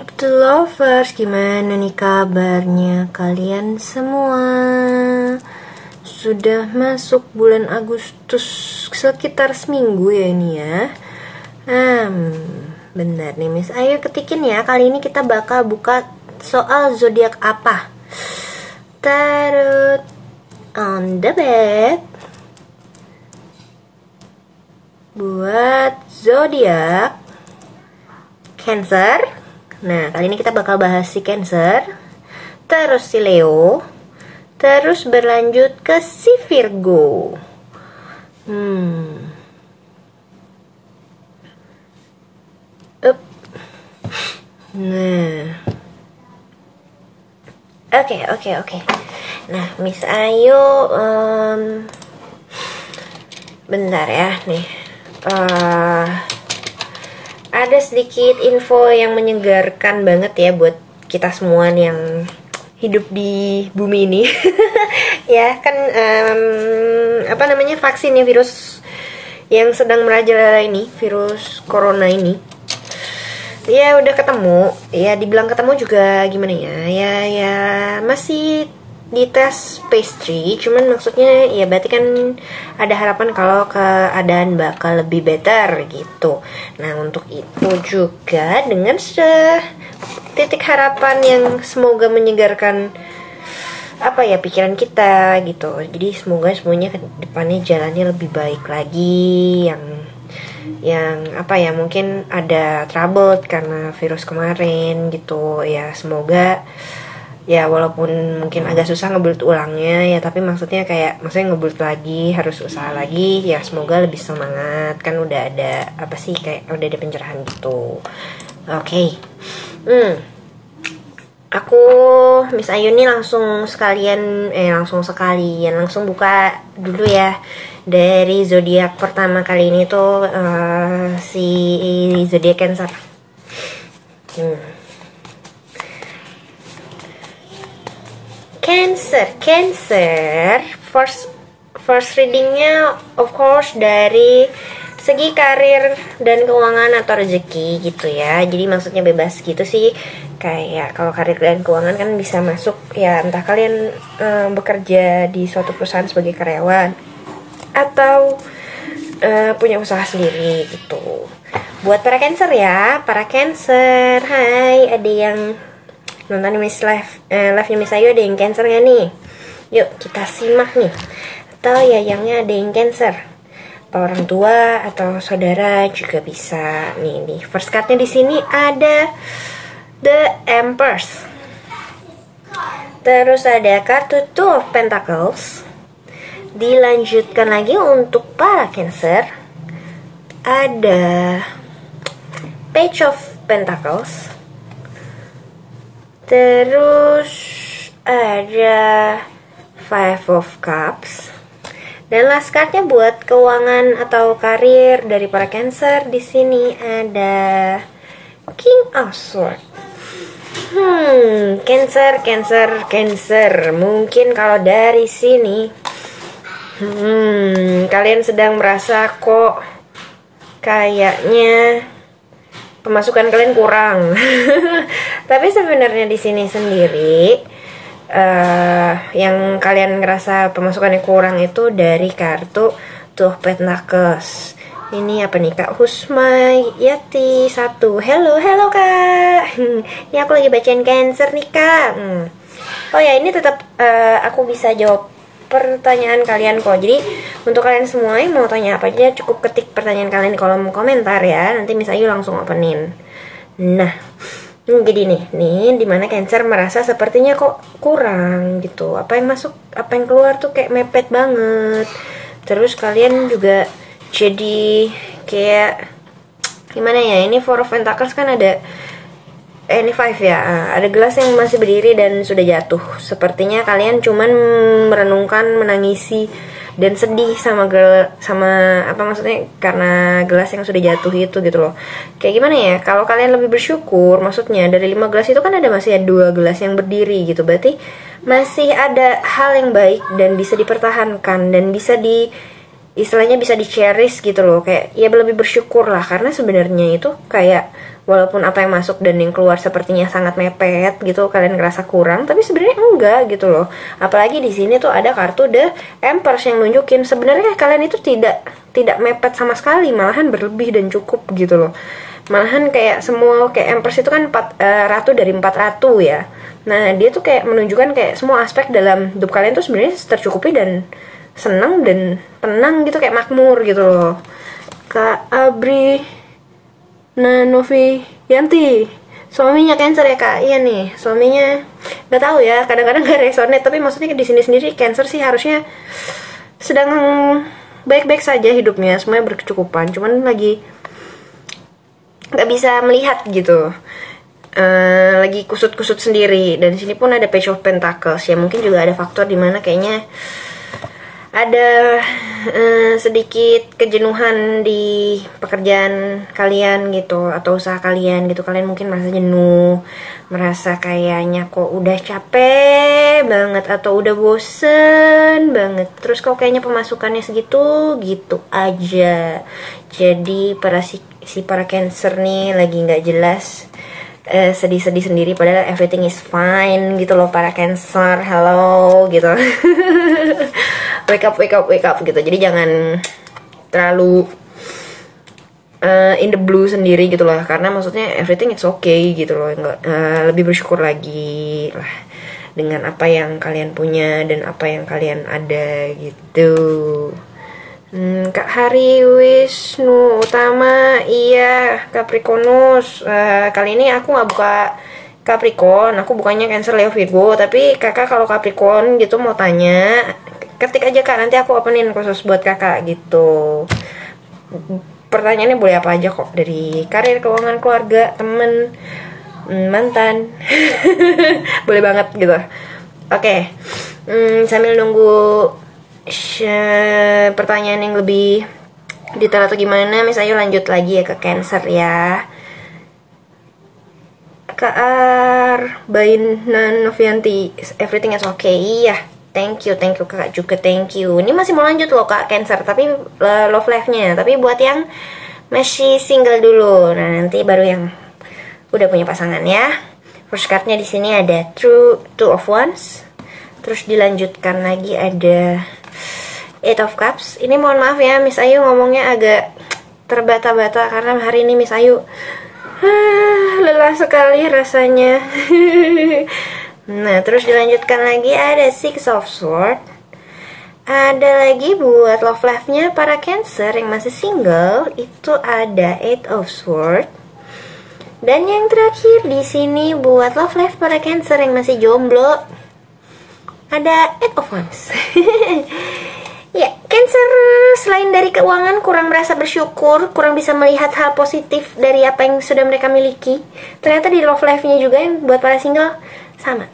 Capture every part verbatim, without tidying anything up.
Nick to Lovers, gimana nih kabarnya kalian semua? Sudah masuk bulan Agustus sekitar seminggu ya ini ya. Hmm, benar nih Miss Ayu ketikin ya. Kali ini kita bakal buka soal zodiak apa. Taruh on the bed. Buat zodiak Cancer. Nah, kali ini kita bakal bahas si Cancer, terus si Leo, terus berlanjut ke si Virgo. Hmm. Up. Nah. Oke, okay, oke, okay, oke. Okay. Nah, Miss Ayu um, bentar ya, nih. Uh, ada sedikit info yang menyegarkan banget ya buat kita semua yang hidup di bumi ini. Ya kan um, apa namanya vaksin ya, virus yang sedang merajalela ini, virus corona ini. Ya udah ketemu, ya dibilang ketemu juga gimana ya, ya ya masih di tes phase three, cuman maksudnya ya berarti kan ada harapan kalau keadaan bakal lebih better gitu. Nah untuk itu juga dengan titik harapan yang semoga menyegarkan apa ya pikiran kita gitu. Jadi semoga semuanya ke depannya jalannya lebih baik lagi, yang yang apa ya mungkin ada trouble karena virus kemarin gitu ya. Semoga ya walaupun mungkin agak susah ngebuild ulangnya ya, tapi maksudnya kayak maksudnya ngebuild lagi harus usaha lagi ya, semoga lebih semangat kan udah ada apa sih kayak udah ada pencerahan gitu. Oke, okay. hmm. Aku Miss Ayu nih langsung sekalian eh langsung sekalian langsung buka dulu ya dari zodiak pertama kali ini tuh uh, si zodiak Cancer. Hmm. Cancer, Cancer, first first readingnya of course dari segi karir dan keuangan atau rezeki gitu ya. Jadi maksudnya bebas gitu sih. Kayak kalau karir dan keuangan kan bisa masuk ya, entah kalian um, bekerja di suatu perusahaan sebagai karyawan atau uh, punya usaha sendiri gitu. Buat para Cancer ya, para Cancer, hai, ada yang nonton Miss Live, eh, live-nya Miss Ayu ada yang Cancer gak nih? Yuk kita simak nih. Atau ya yangnya ada yang Cancer, atau orang tua atau saudara juga bisa. Nih nih first card-nya di sini ada The Empress. Terus ada kartu Two of Pentacles. Dilanjutkan lagi untuk para Cancer ada Page of Pentacles. Terus ada Five of Cups. Dan last cardnya buat keuangan atau karir dari para Cancer di sini ada King of Swords. Hmm, Cancer, Cancer, Cancer. Mungkin kalau dari sini, hmm, kalian sedang merasa kok kayaknya pemasukan kalian kurang. Tapi sebenarnya di sini sendiri uh, yang kalian ngerasa pemasukannya kurang itu dari kartu Two of Pentacles. Ini apa nih Kak Husmayati satu. Hello, hello Kak. Ini aku lagi bacain Cancer nih Kak. Hmm. Oh ya ini tetap uh, aku bisa jawab pertanyaan kalian kok. Jadi untuk kalian semua yang mau tanya apa aja cukup ketik pertanyaan kalian di kolom komentar ya. Nanti Miss Ayu langsung openin. Nah, jadi nih, nih dimana Cancer merasa sepertinya kok kurang gitu. Apa yang masuk, apa yang keluar tuh kayak mepet banget. Terus kalian juga jadi kayak gimana ya? Ini Four of Pentacles kan ada eh, ini five ya, ada gelas yang masih berdiri dan sudah jatuh. Sepertinya kalian cuman merenungkan, menangisi dan sedih sama gel sama apa maksudnya karena gelas yang sudah jatuh itu gitu loh. Kayak gimana ya? Kalau kalian lebih bersyukur, maksudnya dari lima gelas itu kan ada masih ada dua gelas yang berdiri gitu. Berarti masih ada hal yang baik dan bisa dipertahankan dan bisa di istilahnya bisa di cherish gitu loh, kayak ya lebih bersyukur lah, karena sebenarnya itu kayak walaupun apa yang masuk dan yang keluar sepertinya sangat mepet gitu, kalian ngerasa kurang, tapi sebenarnya enggak gitu loh. Apalagi di sini tuh ada kartu The Empress yang nunjukin sebenarnya kalian itu tidak tidak mepet sama sekali, malahan berlebih dan cukup gitu loh. Malahan kayak semua, kayak Empress itu kan empat, uh, ratu dari empat ratu ya. Nah dia tuh kayak menunjukkan kayak semua aspek dalam hidup kalian tuh sebenarnya tercukupi dan senang dan tenang gitu, kayak makmur gitu loh. Kak Abri Nanovi Yanti, suaminya Cancer ya kak? Iya nih, suaminya nggak tahu ya, kadang-kadang nggak resonate, tapi maksudnya di sini sendiri Cancer sih harusnya sedang baik-baik saja hidupnya, semuanya berkecukupan, cuman lagi nggak bisa melihat gitu. Uh, lagi kusut-kusut sendiri. Dan di sini pun ada Page of Pentacles ya, mungkin juga ada faktor dimana kayaknya ada uh, sedikit kejenuhan di pekerjaan kalian gitu, atau usaha kalian gitu. Kalian mungkin merasa jenuh, merasa kayaknya kok udah capek banget atau udah bosen banget, terus kok kayaknya pemasukannya segitu gitu aja. Jadi para si, si para Cancer nih lagi nggak jelas, Uh, sedih-sedih sendiri, padahal everything is fine gitu loh para Cancer. Hello gitu. Wake up, wake up, wake up gitu. Jadi jangan terlalu uh, in the blue sendiri gitu loh, karena maksudnya everything is okay gitu loh. Nggak, uh, lebih bersyukur lagi lah dengan apa yang kalian punya dan apa yang kalian ada gitu. Hmm, Kak Hari Wisnu Utama, iya Capricornus. Uh, kali ini aku nggak buka Capricorn, aku bukannya Cancer, Leo, Virgo. Tapi kakak kalau Capricorn gitu mau tanya, ketik aja kak, nanti aku openin khusus buat kakak gitu. Pertanyaannya boleh apa aja kok, dari karir, keuangan, keluarga, temen, mantan, boleh banget gitu. Oke, okay. hmm, sambil nunggu pertanyaan yang lebih detail atau gimana, Miss Ayu lanjut lagi ya ke Cancer ya. Kak Ar Bainan Novianti, everything is okay. Iya, thank you, thank you kakak juga, thank you. Ini masih mau lanjut loh kak Cancer, tapi uh, love life-nya. Tapi buat yang masih single dulu, nah nanti baru yang udah punya pasangan ya. First card-nya di sini ada True Two of Wands, terus dilanjutkan lagi ada Eight of Cups. Ini mohon maaf ya Miss Ayu ngomongnya agak terbata-bata karena hari ini Miss Ayu ah, lelah sekali rasanya. Nah terus dilanjutkan lagi ada Six of Swords. Ada lagi buat love life-nya para Cancer yang masih single, itu ada Eight of Swords. Dan yang terakhir di sini buat love life para Cancer yang masih jomblo, ada Eight of Wands. Ya, Cancer selain dari keuangan kurang merasa bersyukur, kurang bisa melihat hal positif dari apa yang sudah mereka miliki. Ternyata di love life-nya juga yang buat para single sama.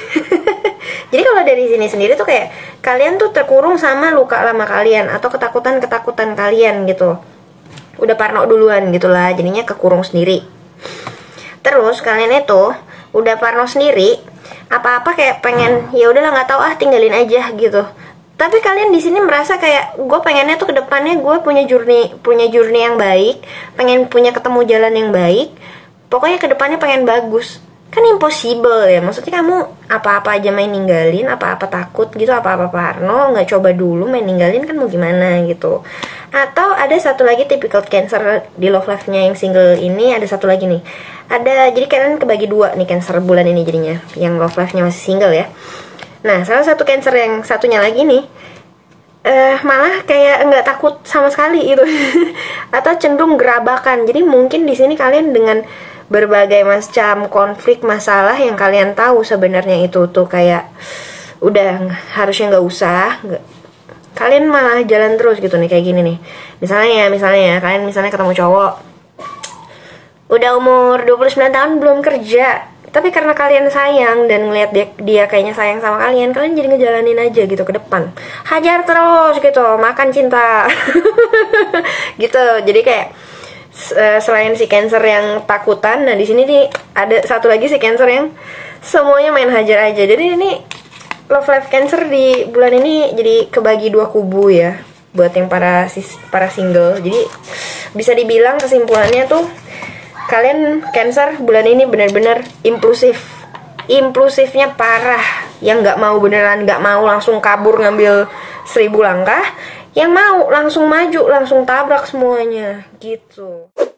Jadi kalau dari sini sendiri tuh kayak kalian tuh terkurung sama luka lama kalian atau ketakutan-ketakutan kalian gitu. Udah parno duluan gitulah, jadinya kekurung sendiri. Terus kalian itu udah parno sendiri, apa-apa kayak pengen ya udahlah nggak tahu ah tinggalin aja gitu. Tapi kalian di sini merasa kayak gue pengennya tuh kedepannya gue punya journey punya journey yang baik, pengen punya ketemu jalan yang baik, pokoknya kedepannya pengen bagus. Kan impossible ya, maksudnya kamu apa-apa aja main ninggalin, apa-apa takut gitu, apa-apa parno, nggak coba dulu main ninggalin kan mau gimana gitu. Atau ada satu lagi typical Cancer di love life-nya yang single ini, ada satu lagi nih. Ada, jadi kalian kebagi dua nih Cancer bulan ini jadinya, yang love life-nya masih single ya. Nah, salah satu Cancer yang satunya lagi nih, uh, malah kayak nggak takut sama sekali gitu, atau cenderung gerabakan. Jadi mungkin di sini kalian dengan berbagai macam konflik masalah yang kalian tahu sebenarnya itu tuh kayak udah harusnya nggak usah, gak, kalian malah jalan terus gitu nih kayak gini nih. Misalnya, misalnya ya, kalian misalnya ketemu cowok, udah umur dua puluh sembilan tahun belum kerja. Tapi karena kalian sayang dan ngeliat dia, dia kayaknya sayang sama kalian, kalian jadi ngejalanin aja gitu ke depan. Hajar terus gitu, makan cinta. Gitu. Jadi kayak selain si Cancer yang takutan, nah di sini nih ada satu lagi si Cancer yang semuanya main hajar aja. Jadi ini love life Cancer di bulan ini jadi kebagi dua kubu ya. buat yang para sis, para single. Jadi bisa dibilang kesimpulannya tuh kalian Cancer bulan ini benar-benar impulsif, impulsifnya parah. Yang nggak mau beneran nggak mau langsung kabur ngambil seribu langkah, yang mau langsung maju langsung tabrak semuanya gitu.